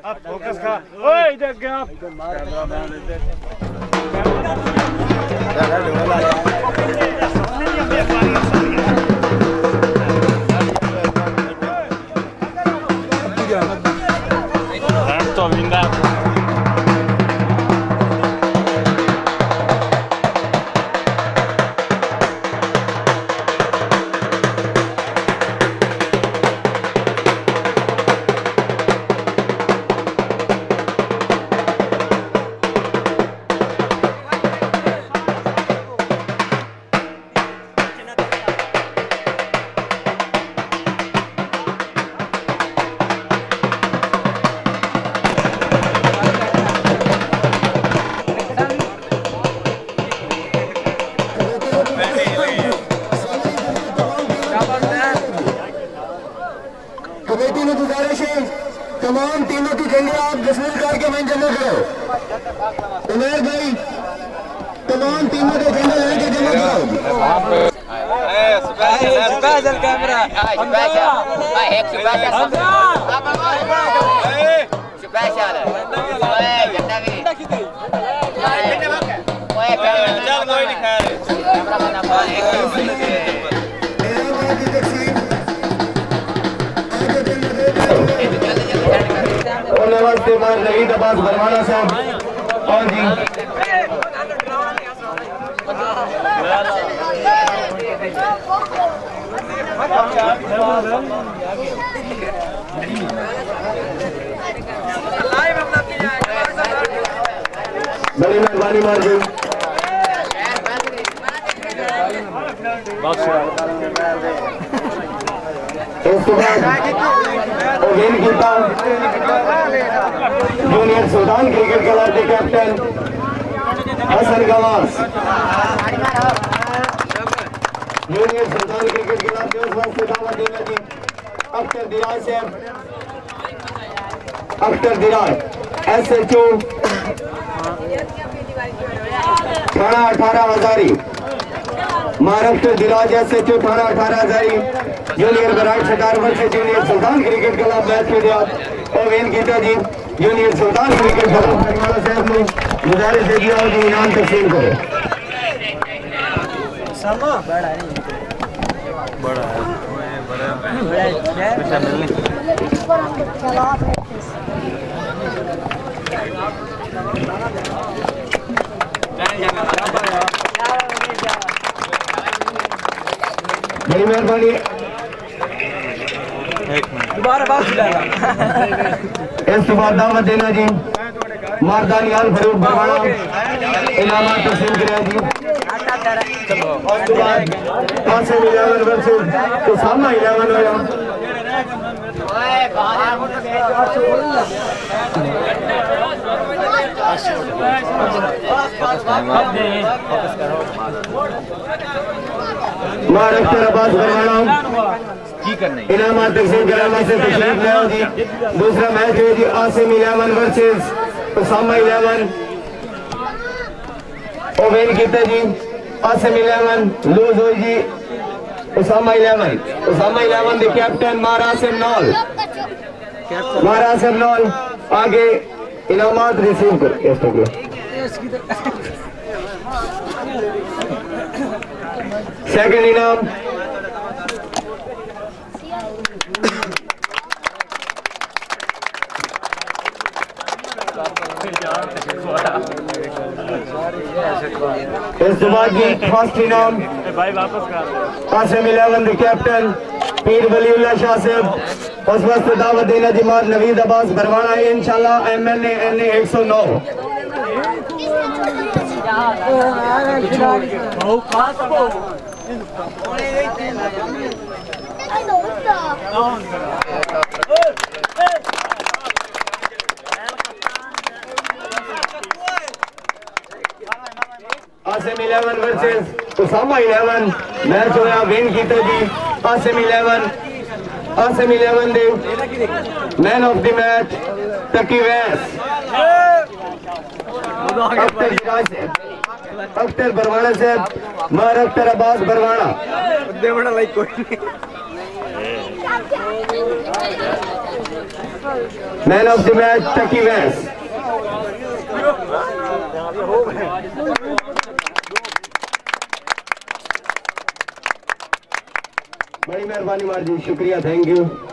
Focus का ओए इधर गया तो विंदा कमेटी में गुजारिश है तमाम टीमों की झंडे आप डिस्मिस करके वहीं जमा करो। उमेर भाई तमाम टीमों के झंडे लेके जमा करो। स्पेशल कैमरा नमस्ते मार नवीद अब्बास बरवाना साहब और जी बड़ी मेहरबानी मार जी उसके बाद ओवेन गीता जूनियर सुल्तान क्रिकेट क्लब के कैप्टन हसन गवास जूनियर सुल्तान क्रिकेट क्लब के उस वक्त दावत देना जी अख्तर दिराज साहब अख्तर दिराज SHO थाना 18 हजारी महाराष्ट्र दिराज SHO थाना 18 हजारी जूनियर बराट शकारवर से junior Sultan cricket club match में दिया ओवेन गीता जी जूनियर सुल्तान क्रिकेट क्लब फरमाना साहब ने गुजारिश दे दिया और इनाम तकसीम करें। बड़ी मेहरबानी दोबारा बात इस बाद दावत देना जी मारदानी आल फरूक बरवाना इनामात तकसीम करें जी और उसके बाद 11 वर्सेस तो सामना 11 होया महाराष्ट्र अब्बास बरवाना इनामात तकसीम करामा से तशरीफ ले आओ जी। दूसरा मैच है जी आसिम 11 वर्सेस उसामा 11 ओवेन गीता जी आसिम 11 लूज हुई जी उसामा 11 द कैप्टन महारासिम नॉल आगे इनामात रिसीव कर सेकंड इनाम इस बाद की फर्स्ट इनाम आसिम 11 द कैप्टन पीर वलीउल्लाह शाह साहब उस वक्त दावत देना जमात नवीद अब्बास बरवाना है इंशाल्लाह MNA NA 109 Asim 11 versus Usama 11 match होया विन कीता जी आसिम 11 दे man of the match Taqi Wais Akhtar बरवाना साहब महाराष्ट्र अब्बास बरवाना man of the match Taqi Wais. बड़ी मेहरबानी मार जी, शुक्रिया, थैंक यू।